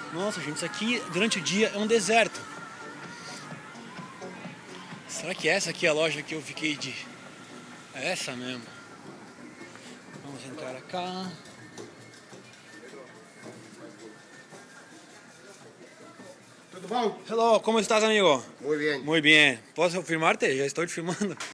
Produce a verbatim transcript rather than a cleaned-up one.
Nossa, gente, isso aqui durante o dia é um deserto. Será que é essa aqui a loja que eu fiquei de... É essa mesmo. Vamos entrar cá. Tudo bom? Hello, como estás, amigo? Muy bien. Muy bien. Posso filmar-te? Já estou te filmando.